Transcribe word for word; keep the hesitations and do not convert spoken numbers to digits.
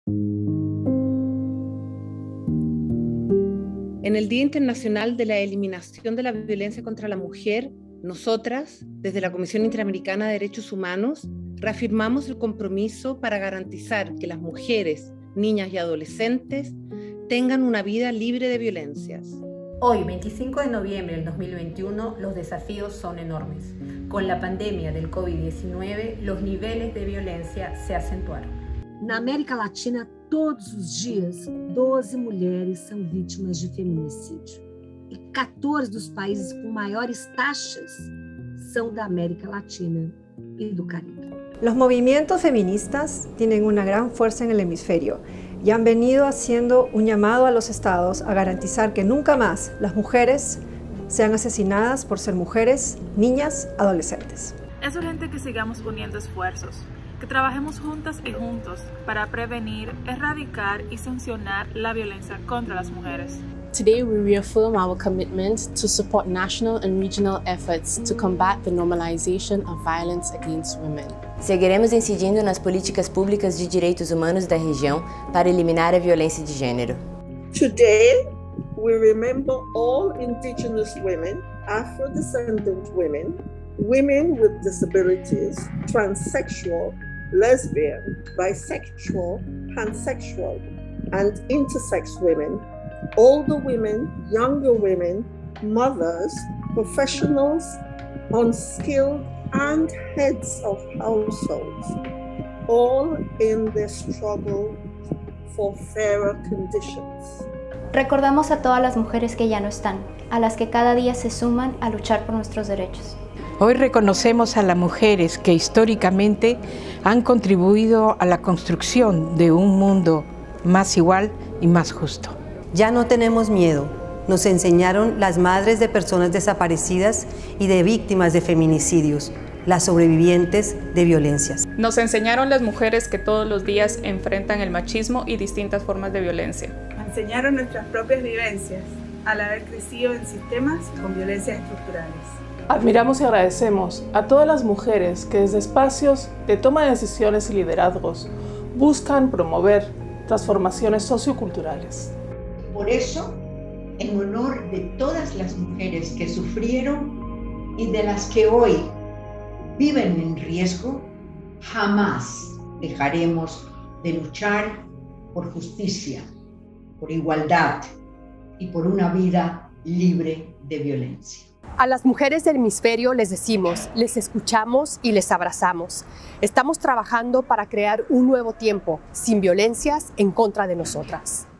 En el Día Internacional de la Eliminación de la Violencia contra la Mujer, nosotras, desde la Comisión Interamericana de Derechos Humanos, reafirmamos el compromiso para garantizar que las mujeres, niñas y adolescentes tengan una vida libre de violencias. Hoy, veinticinco de noviembre del dos mil veintiuno, los desafíos son enormes. Con la pandemia del COVID diecinueve, los niveles de violencia se acentuaron. Na América Latina, todos os dias, doze mulheres são vítimas de feminicídio. E quatorze dos países com maiores taxas são da América Latina y do Caribe. Los movimientos feministas tienen una gran fuerza en el hemisferio y han venido haciendo un llamado a los estados a garantizar que nunca más las mujeres sean asesinadas por ser mujeres, niñas, adolescentes. Es urgente que sigamos uniendo esfuerzos, que trabajemos juntas y juntos para prevenir, erradicar y sancionar la violencia contra las mujeres. Today we reaffirm our commitment to support national and regional efforts to combat the normalization of violence against women. Seguiremos incidindo nas políticas públicas de direitos humanos da região para eliminar a violência de gênero. Today, we remember all Indigenous women, Afro-descendant women, women with disabilities, transsexual, lesbian, bisexual, pansexual, and intersex women, older women, younger women, mothers, professionals, unskilled, and heads of households, all in their struggle for fairer conditions. Recordamos a todas las mujeres que ya no están, a las que cada día se suman a luchar por nuestros derechos. Hoy reconocemos a las mujeres que históricamente han contribuido a la construcción de un mundo más igual y más justo. Ya no tenemos miedo, nos enseñaron las madres de personas desaparecidas y de víctimas de feminicidios, las sobrevivientes de violencias. Nos enseñaron las mujeres que todos los días enfrentan el machismo y distintas formas de violencia. Nos enseñaron nuestras propias vivencias al haber crecido en sistemas con violencias estructurales. Admiramos y agradecemos a todas las mujeres que desde espacios de toma de decisiones y liderazgos buscan promover transformaciones socioculturales. Por eso, en honor de todas las mujeres que sufrieron y de las que hoy viven en riesgo, jamás dejaremos de luchar por justicia, por igualdad y por una vida libre de violencia. A las mujeres del hemisferio les decimos, les escuchamos y les abrazamos. Estamos trabajando para crear un nuevo tiempo, sin violencias en contra de nosotras.